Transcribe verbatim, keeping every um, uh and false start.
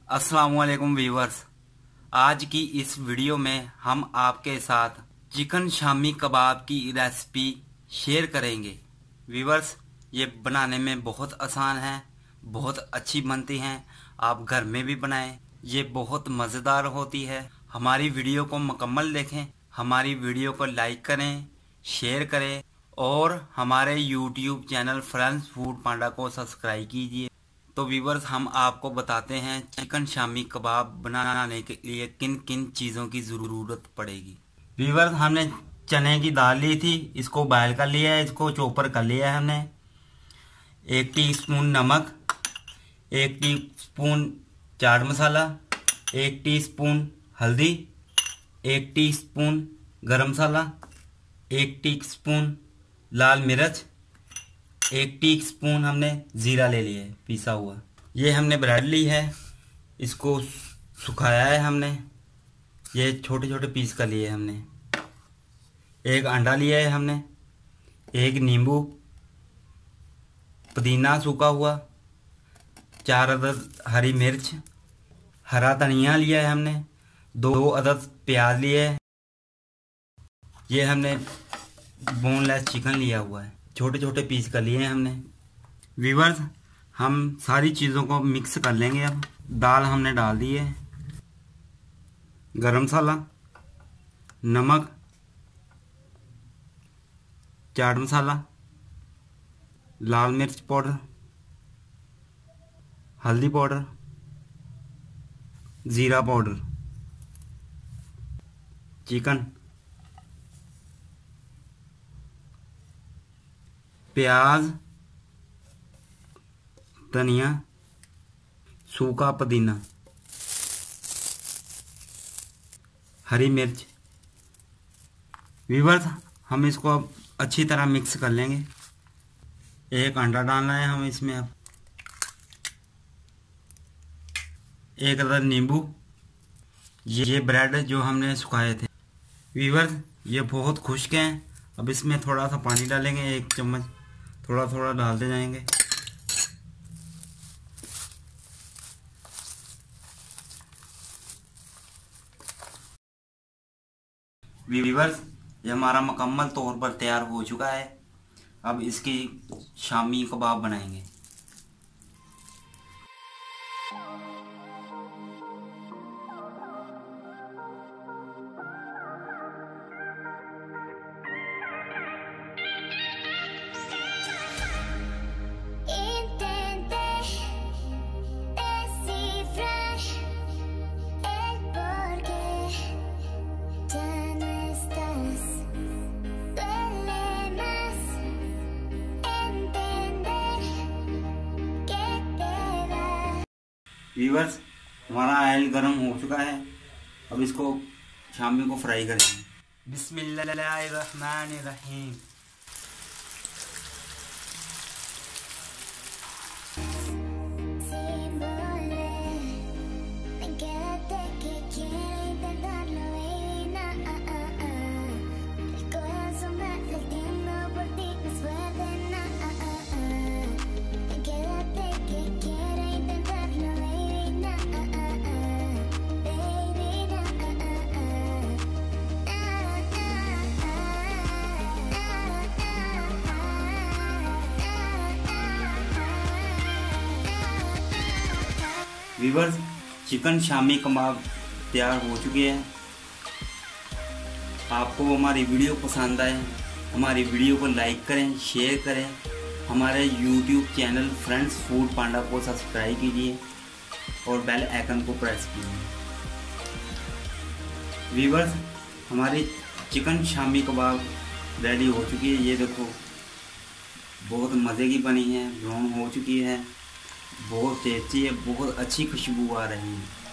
अस्सलाम-ओ-अलैकुम viewers, आज की इस वीडियो में हम आपके साथ चिकन शामी कबाब की रेसिपी शेयर करेंगे। व्यूवर्स, ये बनाने में बहुत आसान है, बहुत अच्छी बनती हैं। आप घर में भी बनाएं, ये बहुत मज़ेदार होती है। हमारी वीडियो को मुकम्मल देखें, हमारी वीडियो को लाइक करें, शेयर करें और हमारे YouTube channel Friends Food Panda को सब्सक्राइब कीजिए। तो व्यूवर्स, हम आपको बताते हैं चिकन शामी कबाब बनाने के लिए किन किन चीज़ों की ज़रूरत पड़ेगी। व्यूवर्स, हमने चने की दाल ली थी, इसको बॉयल कर लिया है, इसको चॉपर कर लिया है हमने। एक टीस्पून नमक, एक टीस्पून चाट मसाला, एक टीस्पून हल्दी, एक टीस्पून गरम मसाला, एक टीस्पून लाल मिर्च, एक टीस्पून हमने ज़ीरा ले लिया है पिसा हुआ। ये हमने ब्रेड ली है, इसको सुखाया है हमने, ये छोटे छोटे पीस कर लिए हमने। एक अंडा लिया है हमने, एक नींबू, पुदीना सूखा हुआ, चार अदद हरी मिर्च, हरा धनिया लिया है हमने, दो अदद प्याज लिए है। ये हमने बोनलेस चिकन लिया हुआ है, छोटे छोटे पीस कर लिए हैं हमने। व्यूवर्स, हम सारी चीज़ों को मिक्स कर लेंगे। अब दाल हमने डाल दी है, गरम मसाला, नमक, चाट मसाला, लाल मिर्च पाउडर, हल्दी पाउडर, ज़ीरा पाउडर, चिकन, प्याज, धनिया, सूखा पुदीना, हरी मिर्च। व्यूवर्स, हम इसको अब अच्छी तरह मिक्स कर लेंगे। एक अंडा डालना है हम इसमें। अब एक अदद नींबू, ये ब्रेड जो हमने सुखाए थे। व्यूवर्स, ये बहुत खुश्क हैं। अब इसमें थोड़ा सा पानी डालेंगे, एक चम्मच थोड़ा थोड़ा डालते जाएंगे। व्यूवर्स, ये हमारा मुकम्मल तौर पर तैयार हो चुका है। अब इसकी शामी कबाब बनाएंगे। व्यूवर्स, हमारा ऑयल गर्म हो चुका है। अब इसको शामी को फ्राई करेंगे। बिस्मिल्लाहिर्रहमानिर्रहीम। व्यूवर्स, चिकन शामी कबाब तैयार हो चुके हैं। आपको हमारी वीडियो पसंद आए, हमारी वीडियो को लाइक करें, शेयर करें, हमारे YouTube channel Friends Food Panda को सब्सक्राइब कीजिए और बेल आइकन को प्रेस कीजिए। व्यूवर्स, हमारी चिकन शामी कबाब रेडी हो चुकी है। ये देखो, बहुत मज़े की बनी है, ब्राउन हो चुकी है, बहुत टेस्टी है, बहुत अच्छी खुशबू आ रही है।